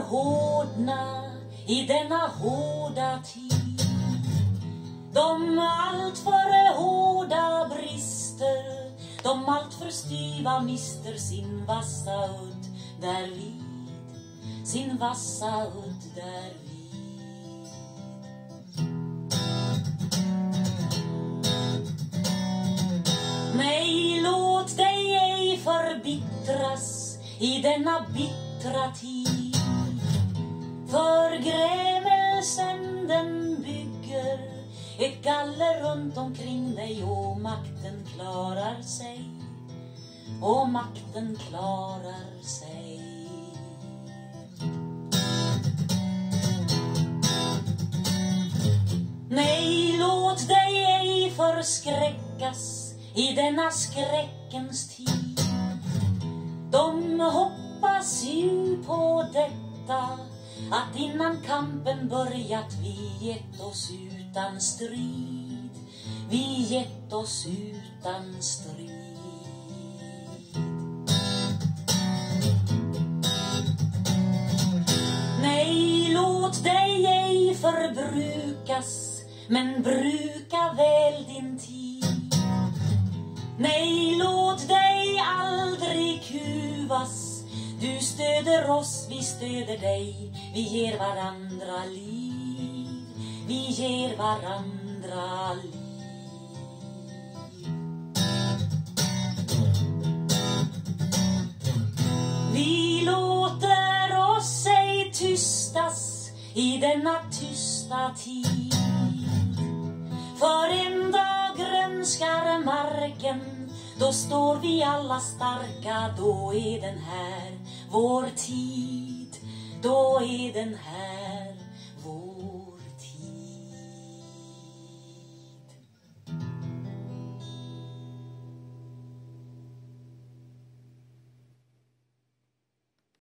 hårdna i denna hårda tid. De allt för hårda brister, de allt för styva mister sin vassa udd därvid, sin vassa udd därvid. Nej, låt dig ej förbittras i denna bittra tid. För grämelsen den bygger ett galler runt omkring dig, och makten klarar sig, och makten klarar sig. Nej, låt dig ej förskräckas i denna skräckens tid. De hoppas ju på detta, att innan kampen börjat vi gett oss utan strid, vi gett oss utan strid. Nej, låt dig ej förbrukas, men bruka väl din tid. Nej, låt dig aldrig kuvas, du stöder oss, vi stöder dig. Vi ger varandra liv, vi ger varandra liv. Vi låter oss ej tystas i denna tysta tid. För en dag grönskar marken, då står vi alla starka, då är den här vår tid, då är den här